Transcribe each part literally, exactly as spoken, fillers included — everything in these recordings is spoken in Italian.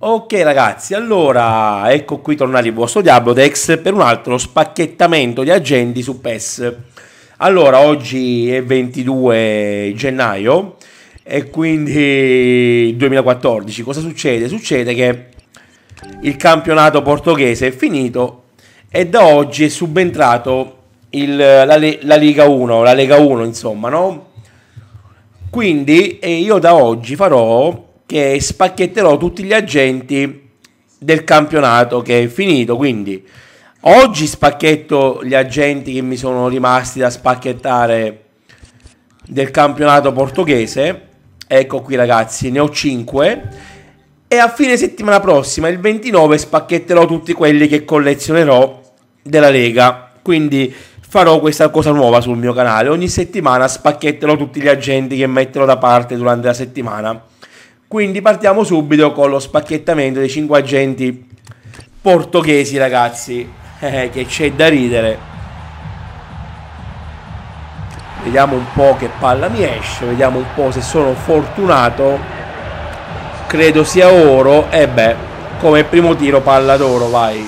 Ok ragazzi, allora ecco qui tornati il vostro Diablotex per un altro spacchettamento di agenti su PES. Allora, oggi è ventidue gennaio e quindi duemilaquattordici. Cosa succede? Succede che il campionato portoghese è finito e da oggi è subentrato il- la, Le- la Liga uno, la Lega uno insomma, no? Quindi eh, io da oggi farò che spacchetterò tutti gli agenti del campionato che è finito. Quindi oggi spacchetto gli agenti che mi sono rimasti da spacchettare del campionato portoghese. Ecco qui ragazzi, ne ho cinque. E a fine settimana prossima, il ventinove, spacchetterò tutti quelli che collezionerò della Lega. Quindi farò questa cosa nuova sul mio canale. Ogni settimana spacchetterò tutti gli agenti che metterò da parte durante la settimana. Quindi partiamo subito con lo spacchettamento dei cinque agenti portoghesi, ragazzi. Eh, che c'è da ridere. Vediamo un po' che palla mi esce. Vediamo un po' se sono fortunato. Credo sia oro. E beh, come primo tiro palla d'oro, vai.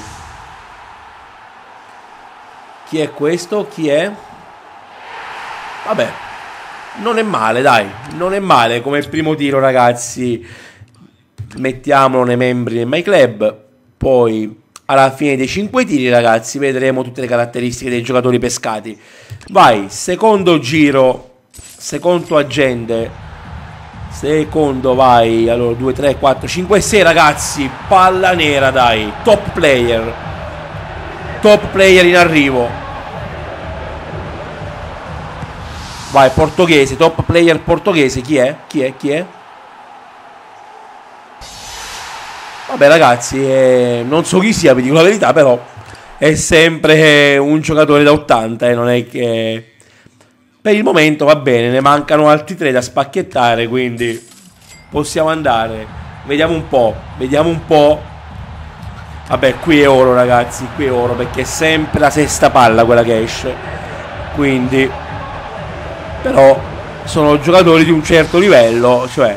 Chi è questo? Chi è? Vabbè, non è male, dai. Non è male come primo tiro, ragazzi. Mettiamolo nei membri del My Club. Poi, alla fine dei cinque tiri, ragazzi, vedremo tutte le caratteristiche dei giocatori pescati. Vai, secondo giro. Secondo agente. Secondo, vai. Allora, due, tre, quattro, cinque, sei, ragazzi. Palla nera, dai. Top player. Top player in arrivo. Vai, portoghese, top player portoghese. Chi è? Chi è? Chi è? Vabbè ragazzi, eh, non so chi sia, vi dico la verità, però è sempre un giocatore da ottanta, eh, non è che... Per il momento va bene, ne mancano altri tre da spacchettare, quindi possiamo andare. Vediamo un po', vediamo un po'. Vabbè, qui è oro ragazzi, qui è oro, perché è sempre la sesta palla quella che esce. Quindi, però, sono giocatori di un certo livello, cioè...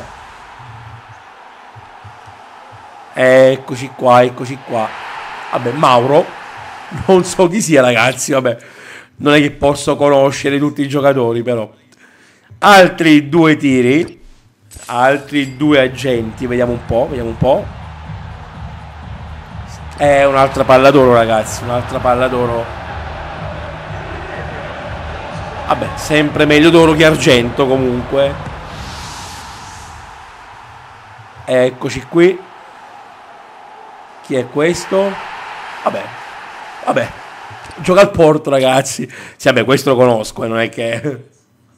Eccoci qua, eccoci qua. Vabbè, Mauro. Non so chi sia, ragazzi, vabbè. Non è che posso conoscere tutti i giocatori, però. Altri due tiri. Altri due agenti, vediamo un po', vediamo un po'. È un'altra palla d'oro, ragazzi, un'altra palla d'oro. Vabbè, sempre meglio d'oro che argento, comunque. Eccoci qui. Chi è questo? Vabbè, vabbè. Gioca al Porto, ragazzi. Sì, vabbè, questo lo conosco, eh, non è che...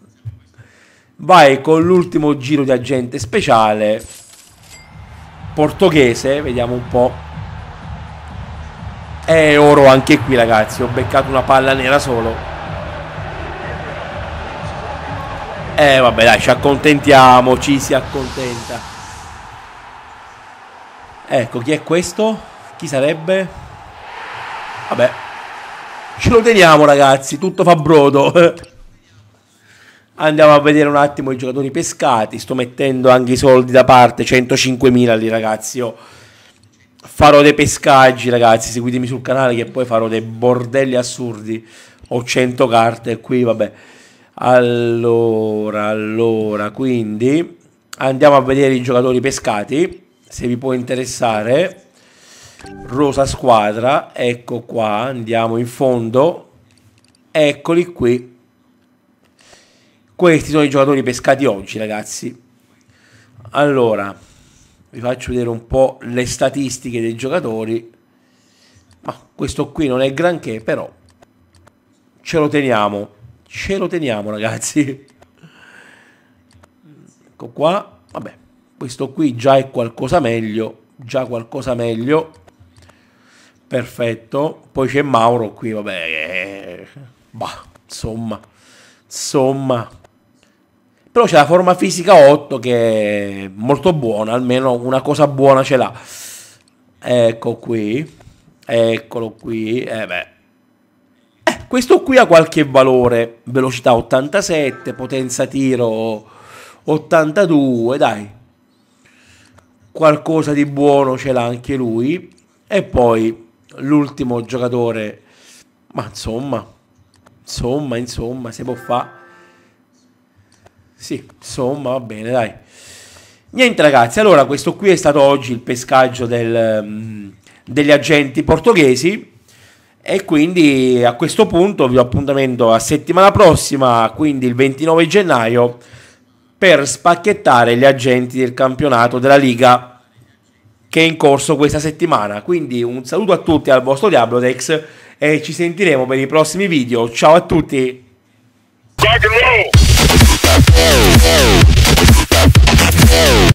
Vai con l'ultimo giro di agente speciale. Portoghese, vediamo un po'. E oro anche qui, ragazzi. Ho beccato una palla nera solo. Eh, vabbè, dai, ci accontentiamo, ci si accontenta. Ecco, chi è questo? Chi sarebbe? Vabbè, ce lo teniamo ragazzi, tutto fa brodo. Andiamo a vedere un attimo i giocatori pescati. Sto mettendo anche i soldi da parte, centocinquemila lì ragazzi. Io farò dei pescaggi ragazzi, seguitemi sul canale che poi farò dei bordelli assurdi. Ho cento carte qui, vabbè. Allora, allora, quindi andiamo a vedere i giocatori pescati. Se vi può interessare, rosa squadra, ecco qua, andiamo in fondo, eccoli qui. Questi sono i giocatori pescati oggi, ragazzi. Allora, vi faccio vedere un po' le statistiche dei giocatori. Ma questo qui non è granché, però ce lo teniamo, ce lo teniamo, ragazzi. Ecco qua, vabbè. Questo qui già è qualcosa meglio, già qualcosa meglio, perfetto. Poi c'è Mauro qui, vabbè, eh, bah, insomma, insomma. Però c'è la forma fisica otto che è molto buona, almeno una cosa buona ce l'ha. Ecco qui, eccolo qui, eh beh. Eh, questo qui ha qualche valore, velocità ottantasette, potenza tiro ottantadue, dai. qualcosa di buono ce l'ha anche lui. E poi l'ultimo giocatore, ma insomma, insomma, insomma, si può fare. Sì, insomma, va bene, dai. Niente ragazzi, allora questo qui è stato oggi il pescaggio del, um, degli agenti portoghesi. E quindi a questo punto vi do appuntamento a settimana prossima, quindi il ventinove gennaio, per spacchettare gli agenti del campionato della Liga che è in corso questa settimana. Quindi un saluto a tutti al vostro Diablodex e ci sentiremo per i prossimi video. Ciao a tutti!